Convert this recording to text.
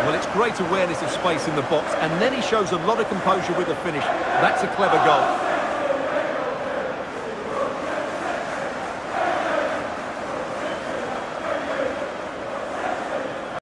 Well, it's great awareness of space in the box, and then he shows a lot of composure with the finish. That's a clever goal.